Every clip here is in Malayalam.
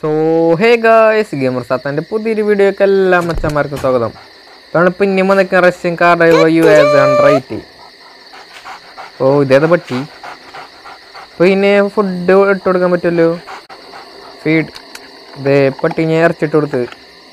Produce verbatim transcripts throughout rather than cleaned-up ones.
സോ ഹേ ഗായ്സ്, ഗെയിമർ സാത്താൻ്റെ പുതിയൊരു വീഡിയോക്ക് എല്ലാ മച്ചന്മാർക്കും സ്വാഗതം. കാരണം ഇപ്പം ഇനിയും നിൽക്കുന്ന Russian car driver U S hundred. ഓ ഇതേതാ പട്ടി? അപ്പോൾ ഇതിന് ഫുഡ് ഇട്ട് കൊടുക്കാൻ പറ്റുമല്ലോ. ഫീഡ് ഇതേ പട്ടിനെ ഇറച്ചിട്ട് കൊടുത്ത്.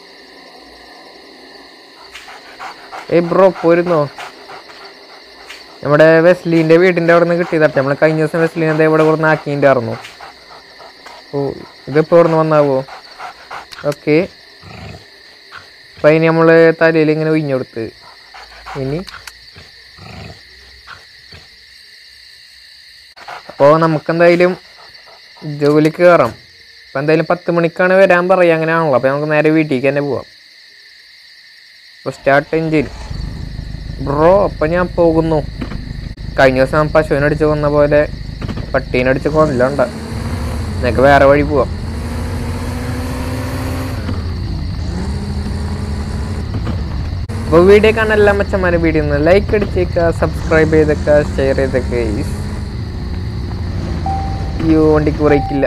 ഏയ് ബ്രോ പോരുന്നോ? നമ്മുടെ വെസ്ലീൻ്റെ വീടിൻ്റെ അവിടെ നിന്ന് കിട്ടിയതാട്ടെ. നമ്മൾ കഴിഞ്ഞ ദിവസം വെസ്ലീൻ എന്താ ഇവിടെ കുറച്ച് ആക്കിൻ്റെ ആയിരുന്നു. ഓ ഇതിപ്പോൾ ഇവിടെ നിന്ന് വന്നാവോ? ഓക്കെ, അപ്പം അതിന് നമ്മൾ തലയിൽ ഇങ്ങനെ ഒഴിഞ്ഞു കൊടുത്ത്. ഇനി അപ്പോൾ നമുക്കെന്തായാലും ജോലിക്ക് കയറാം. അപ്പം എന്തായാലും പത്ത് മണിക്കാണ് വരാൻ പറയുക, അങ്ങനെയാണല്ലോ. അപ്പോൾ നമുക്ക് നേരെ വീട്ടിലേക്ക് തന്നെ പോവാം. അപ്പോൾ സ്റ്റാർട്ട് എഞ്ചിൻ ബ്രോ. അപ്പം ഞാൻ പോകുന്നു. കഴിഞ്ഞ ദിവസം പശുവിനടിച്ച് കൊന്ന പോലെ പട്ടീനടിച്ച് കൊന്നില്ല. നിനക്ക് വേറെ വഴി പോവാം. അപ്പോൾ വീഡിയോ കാണാൻ എല്ലാ മച്ചന്മാരെ വീഡിയോ ഒന്ന് ലൈക്ക് അടിച്ചേക്കുക, സബ്സ്ക്രൈബ് ചെയ്തേക്കുക, ഷെയർ ചെയ്തേക്കുക. ഈ വണ്ടിക്ക് ബ്രേക്കില്ല.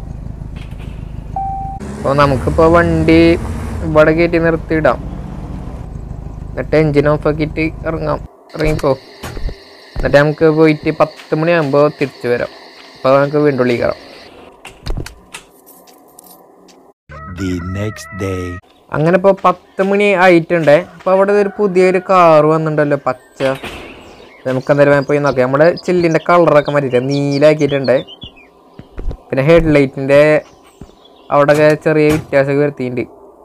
അപ്പോൾ നമുക്കിപ്പോൾ വണ്ടി ഇവിടെ കയറ്റി നിർത്തിയിടാം. എന്നിട്ട് എൻജിൻ ഓഫ് ആക്കിയിട്ട് ഇറങ്ങാം. ഇറങ്ങിപ്പോ. എന്നിട്ട് നമുക്ക് പോയിട്ട് പത്ത് മണിയാകുമ്പോൾ തിരിച്ചു വരാം. അപ്പോൾ നമുക്ക് വീണ്ടും ഉള്ളിൽ കയറാം. അങ്ങനെ ഇപ്പോൾ പത്ത് മണി ആയിട്ടുണ്ട്. അപ്പോൾ അവിടെ ഒരു പുതിയൊരു കാറ് വന്നിട്ടുണ്ടല്ലോ, പച്ച. നമുക്ക് എന്തായാലും പോയി നോക്കാം. നമ്മുടെ ചില്ലിൻ്റെ കളറൊക്കെ മാറ്റിയിട്ട് നീലാക്കിയിട്ടുണ്ട്. പിന്നെ ഹെഡ് ലൈറ്റിൻ്റെ അവിടെയൊക്കെ ചെറിയ വ്യത്യാസമൊക്കെ വരുത്തിയിട്ടുണ്ട്.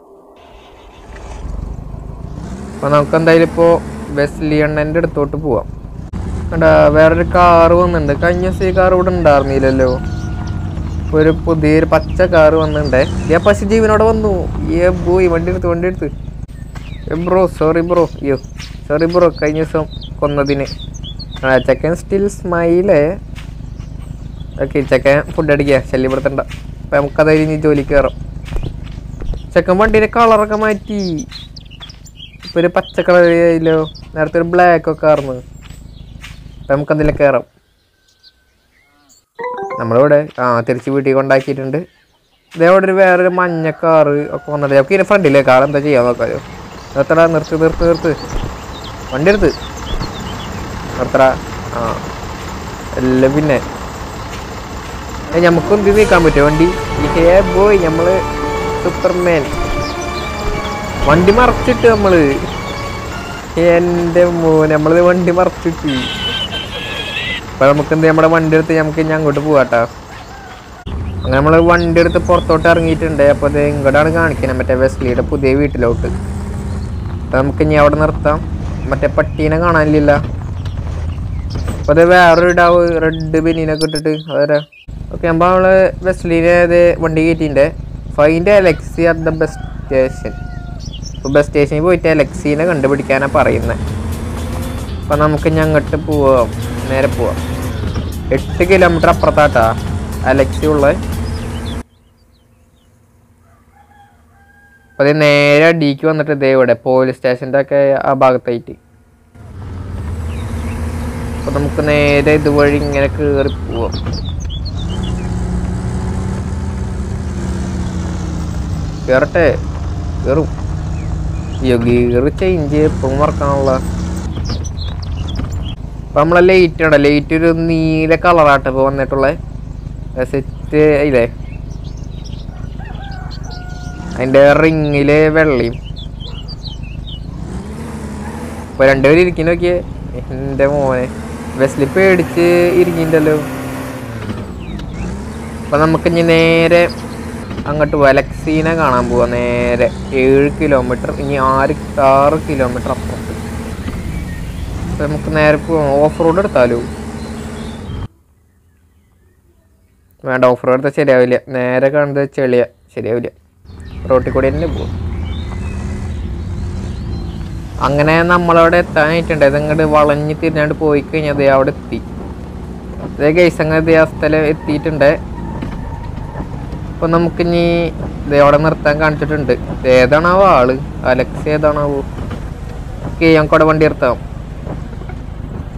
അപ്പോൾ നമുക്ക് എന്തായാലും ഇപ്പോൾ വെസ്ലി അണ്ണൻ്റെ അടുത്തോട്ട് പോവാം. കണ്ടാ വേറൊരു കാറ് വന്നിട്ടുണ്ട്. കഴിഞ്ഞ ദിവസം ഈ കാർ ഇവിടെ ഉണ്ടായിരുന്നില്ലല്ലോ. ഒരു പുതിയൊരു പച്ച കാറ് വന്നിട്ടുണ്ടേ. ഞാൻ പശു ജീവനോടെ വന്നു. ഏ പോയി വണ്ടി എടുത്ത് വണ്ടി എടുത്ത് ബ്രോ. Sorry bro. അയ്യോ സോറി ബ്രോ, കഴിഞ്ഞ ദിവസം കൊന്നതിന്. ചെക്കൻ സ്റ്റിൽ സ്മൈലേ. ഓക്കെ, ചെക്കൻ ഫുഡ് അടിക്കുക, ശല്യപ്പെടുത്തണ്ട. അപ്പം നമുക്കതായി ഇനി ജോലിക്ക് കയറാം. ചെക്കൻ വണ്ടീൻ്റെ കളറൊക്കെ മാറ്റി. ഇപ്പം ഒരു പച്ച കളർ ആയില്ലോ. നേരത്തെ ഒരു ബ്ലാക്ക് ഒക്കെ ആയിരുന്നു. അപ്പം നമുക്കതിലേക്ക് കയറാം. നമ്മളിവിടെ ആ തിരിച്ച് വീട്ടിൽ കൊണ്ടാക്കിയിട്ടുണ്ട്. ഇതേവിടെ ഒരു വേറൊരു മഞ്ഞ കാറ് ഒക്കെ വന്നത്. നമുക്ക് ഇതിൻ്റെ ഫ്രണ്ടിലെ കാർ എന്താ ചെയ്യാൻ നോക്കാമല്ലോ. നിർത്തടാ, നിർത്ത് നിർത്ത് നിർത്ത് വണ്ടി എടുത്ത് നിർത്തടാ. ആ എല്ലാം പിന്നെ നമുക്കൊന്തി നീക്കാൻ പറ്റുമോ വണ്ടി? ഹേ ബോയ്, നമ്മൾ സൂപ്പർമാൻ. വണ്ടി മറച്ചിട്ട് നമ്മൾ. എൻ്റെ മോൻ, നമ്മളത് വണ്ടി മറച്ചിട്ട്. അപ്പോൾ നമുക്ക് എന്ത് നമ്മുടെ വണ്ടി എടുത്ത് നമുക്ക് ഇനി അങ്ങോട്ട് പോകാട്ടോ. അങ്ങനെ നമ്മൾ വണ്ടി എടുത്ത് പുറത്തോട്ട് ഇറങ്ങിയിട്ടുണ്ട്. അപ്പോൾ അത് ഇങ്ങോട്ടാണ് കാണിക്കുന്നത്, മറ്റേ വെസ്ലിയുടെ പുതിയ വീട്ടിലോട്ട്. അപ്പോൾ നമുക്ക് ഇനി അവിടെ നിർത്താം. മറ്റേ പട്ടീനെ കാണാനില്ല. അപ്പോൾ അത് വേറൊരു ഇടാവ് റെഡ് ബനീനൊക്കെ ഇട്ടിട്ട് അതേരാ. ഓക്കെ, അപ്പോൾ നമ്മൾ വെസ്ലീനെ അത് വണ്ടി കയറ്റിൻ്റെ. Find Alexi at the bus station. അപ്പോൾ ബസ് സ്റ്റേഷനിൽ പോയിട്ട് അലക്സീനെ കണ്ടുപിടിക്കാനാണ് പറയുന്നത്. അപ്പോൾ നമുക്ക് ഇനി അങ്ങോട്ട് പോവാം. നേരെ പോവാം. എട്ട് കിലോമീറ്റർ അപ്പുറത്താട്ടാ അലക്സി ഉള്ളത്. അപ്പോൾ അത് നേരെ അടിക്ക് വന്നിട്ട് ഇതേ ഇവിടെ പോലീസ് സ്റ്റേഷൻ്റെ ഒക്കെ ആ ഭാഗത്തായിട്ട്. അപ്പോൾ നമുക്ക് നേരെ ഇതുവഴി ഇങ്ങനെ കയറി പോവാം. കയറട്ടെ, കയറും. അയ്യോ ഗിയർ ചേഞ്ച് എപ്പോഴും മറക്കാനുള്ള. അപ്പം നമ്മളെ ലൈറ്റ് ഉണ്ടോ, ലൈറ്റ് ഒരു നീല കളറാട്ട് ഇപ്പോൾ വന്നിട്ടുള്ളത്. സെറ്റ് ഇല്ലേ, അതിൻ്റെ റിങ്ങിൽ വെള്ളയും. ഇപ്പോൾ രണ്ടുപേരും ഇരിക്കുന്ന നോക്കിയേ. എൻ്റെ മോനെ, വെസ്ലി പേടിച്ച് ഇരിക്കുന്നുണ്ടല്ലോ. അപ്പം നമുക്ക് ഇനി നേരെ അങ്ങോട്ട് പോവാം. അലക്സീനെ കാണാൻ പോവാം. നേരെ ഏഴ് കിലോമീറ്റർ ഇനി ആറ് ആറ് കിലോമീറ്റർ അപ്പുറത്ത്. അപ്പം നമുക്ക് നേരെ പോവാം. ഓഫ് റോഡ് എടുത്താലോ? വേണ്ട, ഓഫ് റോഡ് എടുത്താൽ ശരിയാവില്ല. നേരെ കാണുന്നത് ചെളിയ, ശരിയാവില്ല. റോട്ടിൽ കൂടി തന്നെ പോവും. അങ്ങനെ നമ്മളവിടെ എത്താനായിട്ടുണ്ട്. ഇതങ്ങോട്ട് വളഞ്ഞ് തിരിഞ്ഞാണ്ട് പോയി കഴിഞ്ഞാൽ അതേ അവിടെ എത്തി. അതേ ഗൈസ്, അങ്ങനെ ഇതേ ആ സ്ഥലം എത്തിയിട്ടുണ്ട്. അപ്പോൾ നമുക്കിനി ഇതേ അവിടെ നിർത്താൻ കാണിച്ചിട്ടുണ്ട്. ഏതാണാവോ ആള്? അലക്സി ഏതാണാവോ? ഓക്കെ, ഞങ്ങൾക്കവിടെ വണ്ടി നിർത്താം.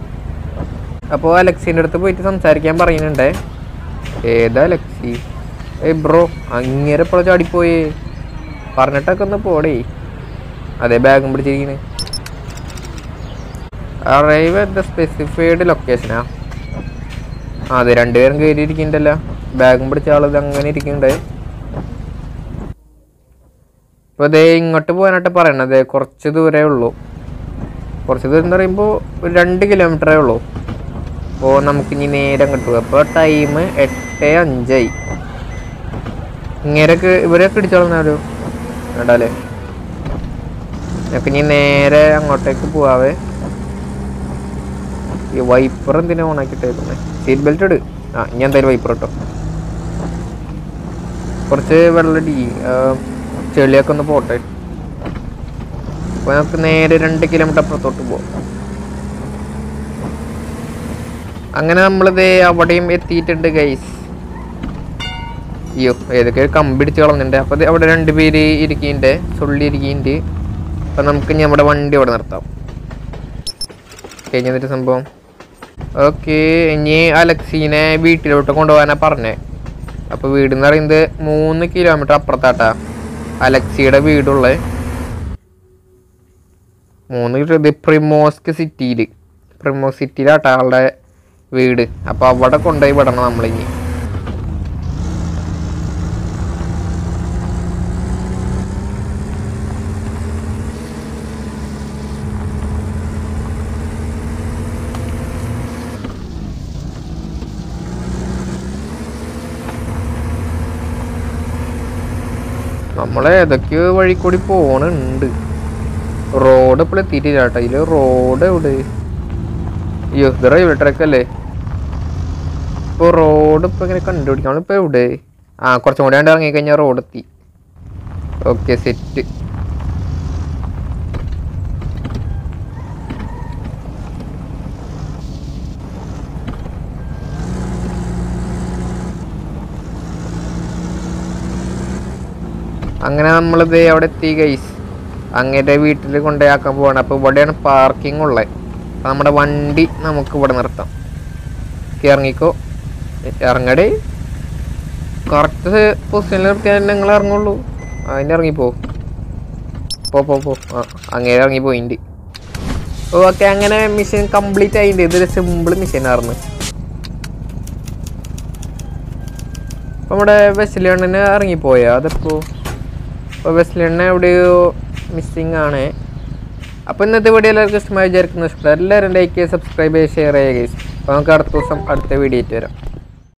അപ്പോൾ അലക്സീൻ്റെ അടുത്ത് പോയിട്ട് സംസാരിക്കാൻ പറയുന്നുണ്ട്. ഏതാ ലക്സി? ഏയ് ബ്രോ അങ്ങനെ ഇപ്പോൾ ചാടിപ്പോയേ പറഞ്ഞിട്ടൊക്കെ ഒന്ന് പോടേ. അതെ ബാഗും പിടിച്ചിരിക്കണേ. അറൈവ് അറ്റ് ദ സ്പെസിഫൈഡ് ലൊക്കേഷനാ. ആ അതെ രണ്ടുപേരും കയറിയിരിക്കണ്ടല്ലോ. ബാഗും പിടിച്ച ആളത് അങ്ങനെ ഇരിക്കണ്ടേ. ഇപ്പോൾ അതേ ഇങ്ങോട്ട് പോകാനായിട്ട് പറയണത് കുറച്ച് ദൂരേ ഉള്ളൂ. കുറച്ച് ദൂരം എന്ന് പറയുമ്പോൾ ഒരു രണ്ട് കിലോമീറ്ററേ ഉള്ളൂ. അപ്പോൾ നമുക്കിനി നേരെ അങ്ങോട്ട് പോകാം. അപ്പോൾ ടൈം എട്ട് അഞ്ചായി. ഇങ്ങനെയൊക്കെ ഇവരൊക്കെ ഇടിച്ചോളുന്നാലോ വേണ്ടല്ലേ. നമുക്കിനി നേരെ അങ്ങോട്ടേക്ക് പോവാവേ. ഈ വൈപ്പർ എന്തിനാ ഓണാക്കിയിട്ടേക്കുന്നേ? സീറ്റ് ബെൽറ്റ് ഇട്. ആ ഇനി എന്തായാലും വൈപ്പർ ഇട്ടോ. കുറച്ച് വെള്ളടി ചെളിയൊക്കെ ഒന്ന് പോട്ടെ. അപ്പോൾ നമുക്ക് നേരെ രണ്ട് കിലോമീറ്റർ അപ്പുറത്തോട്ട് പോവാം. അങ്ങനെ നമ്മളിത് അവിടെയും എത്തിയിട്ടുണ്ട് ഗൈസ്. അയ്യോ ഏതൊക്കെ കമ്പിടിച്ച് കളഞ്ഞിട്ടുണ്ട്. അപ്പോൾ അവിടെ രണ്ട് പേര് ഇരിക്കുന്നുണ്ട്, സുള്ളി ഇരിക്കുന്നുണ്ട്. അപ്പം നമുക്ക് ഇനി നമ്മുടെ വണ്ടി അവിടെ നിർത്താം. കഴിഞ്ഞിട്ട് സംഭവം ഓക്കെ. ഇനി അലക്സീനെ വീട്ടിലോട്ട് കൊണ്ടുപോകാനാണ് പറഞ്ഞത്. അപ്പോൾ വീട് എന്ന് പറയുന്നത് മൂന്ന് കിലോമീറ്റർ അപ്പുറത്താട്ടാ അലക്സിയുടെ വീടുള്ളത്. മൂന്ന് കിലോമീറ്റർ പ്രിമോസ്ക് സിറ്റിയിൽ പ്രിമോസ് സിറ്റിയിലാട്ടാ ആളുടെ വീട്. അപ്പോൾ അവിടെ കൊണ്ടുപോയി വിടണം നമ്മളിനി. നമ്മളെ ഏതൊക്കെയോ വഴി കൂടി പോണുണ്ട്. റോഡ് ഇപ്പോൾ എത്തിയിട്ടില്ല കേട്ടോ. ഇതിൽ റോഡ് എവിടെ? അയ്യോ ഇത് റെയിൽവേ ട്രാക്കല്ലേ. ഇപ്പോൾ റോഡ് ഇപ്പോൾ ഇങ്ങനെ കണ്ടുപിടിക്കാം. നമ്മളിപ്പോൾ എവിടെ? ആ കുറച്ചും കൂടി കണ്ട് ഇറങ്ങിക്കഴിഞ്ഞാൽ റോഡ് എത്തി. Okay set. അങ്ങനെ നമ്മളിത് അവിടെ എത്തി ഗൈസ്. അങ്ങേരുടെ വീട്ടിൽ കൊണ്ടുപോയാക്കാൻ പോവാണ്. അപ്പോൾ ഇവിടെയാണ് പാർക്കിംഗ് ഉള്ളത്. അപ്പോൾ നമ്മുടെ വണ്ടി നമുക്ക് ഇവിടെ നിർത്താം. ഇറങ്ങിക്കോ, ഇറങ്ങടേ. കറക്റ്റ് പൊസിഷനിൽ നിർത്തിയാൽ നിങ്ങൾ ഇറങ്ങുള്ളൂ. അതിൻ്റെ ഇറങ്ങിപ്പോ പോ പോ പോ ആ അങ്ങനെ ഇറങ്ങി പോയിണ്ട്. ഓക്കെ അങ്ങനെ മിഷൻ കംപ്ലീറ്റ് ആയിട്ടുണ്ട്. ഇതൊരു സിമ്പിൾ മിഷനായിരുന്നു. അപ്പോൾ നമ്മുടെ വെസ്ലി അണ്ണന് ഇറങ്ങിപ്പോയാ അതിപ്പോൾ. അപ്പോൾ വെസ്ലി അണ്ണ എവിടെയോ മിസ്സിങ് ആണ്. അപ്പോൾ ഇന്നത്തെ വീഡിയോ എല്ലാവർക്കും ഇഷ്ടമായി വിചാരിക്കുന്നു. ഇഷ്ടം എല്ലാവരും ലൈക്ക് ചെയ്യുക, സബ്സ്ക്രൈബ് ചെയ്യുക, ഷെയർ ചെയ്യുക ഗൈസ്. അപ്പോൾ നമുക്ക് അടുത്ത ദിവസം അടുത്ത വീഡിയോ ആയിട്ട് വരാം.